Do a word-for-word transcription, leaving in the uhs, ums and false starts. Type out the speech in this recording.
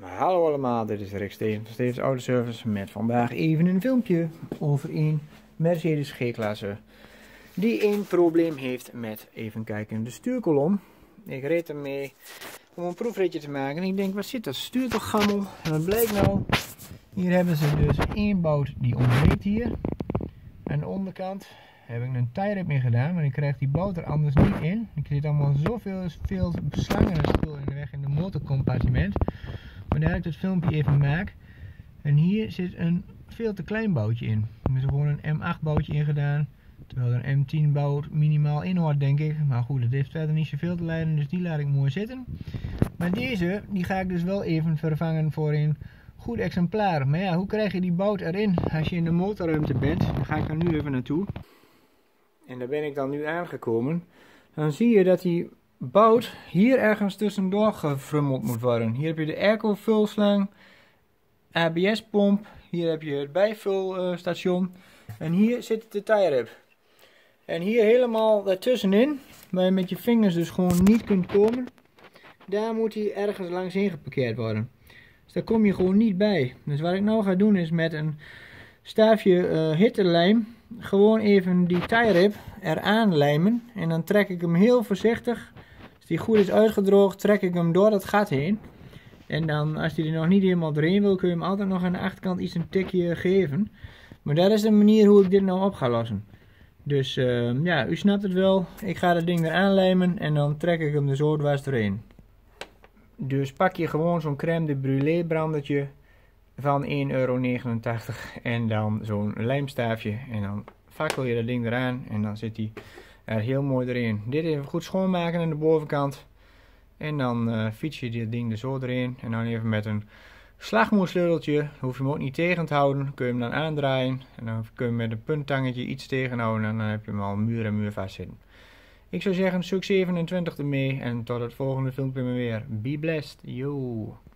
Hallo allemaal, dit is Rick Steven van Stevens Autoservice met vandaag even een filmpje over een Mercedes G-klasse die een probleem heeft met, even kijken, de stuurkolom. Ik reed ermee om een proefritje te maken en ik denk, wat zit dat stuur toch gammel? En wat blijkt nou? Hier hebben ze dus één bout die ontbreekt hier. Aan de onderkant heb ik een tie-rip in gedaan, maar ik krijg die bout er anders niet in. Ik zit allemaal zoveel veel slangen en spul in de weg in de motorcompartiment. Vandaar dat ik het filmpje even maak. En hier zit een veel te klein boutje in. Ik heb er gewoon een M acht boutje in gedaan. Terwijl er een M tien bout minimaal in hoort, denk ik. Maar goed, het heeft verder niet zoveel te lijden, dus die laat ik mooi zitten. Maar deze, die ga ik dus wel even vervangen voor een goed exemplaar. Maar ja, hoe krijg je die bout erin als je in de motorruimte bent? Daar ga ik er nu even naartoe. En daar ben ik dan nu aangekomen. Dan zie je dat die bout hier ergens tussendoor gefrummeld moet worden. Hier heb je de airco vulslang, A B S pomp, hier heb je het bijvulstation en hier zit de tie-rip. En hier helemaal daartussenin, waar je met je vingers dus gewoon niet kunt komen, daar moet hij ergens langs heen geparkeerd worden. Dus daar kom je gewoon niet bij. Dus wat ik nou ga doen is met een staafje uh, hittelijm gewoon even die tie-rip eraan lijmen. En dan trek ik hem heel voorzichtig. Als die goed is uitgedroogd, trek ik hem door dat gat heen. En dan, als hij er nog niet helemaal doorheen wil, kun je hem altijd nog aan de achterkant iets een tikje geven. Maar dat is de manier hoe ik dit nou op ga lossen. Dus uh, ja, u snapt het wel. Ik ga dat ding eraan lijmen en dan trek ik hem er zo dwars doorheen. Dus pak je gewoon zo'n crème de brûlée brandertje van één euro negenentachtig en dan zo'n lijmstaafje en dan fakkel je dat ding eraan en dan zit hij er heel mooi erin. Dit even goed schoonmaken aan de bovenkant en dan uh, fiets je dit ding er zo erin en dan even met een slagmoersleuteltje, hoef je hem ook niet tegen te houden, kun je hem dan aandraaien en dan kun je met een punttangetje iets tegenhouden en dan heb je hem al muur en muur vastzitten. Ik zou zeggen succes zevenentwintig ermee en tot het volgende filmpje weer. Be blessed, yo!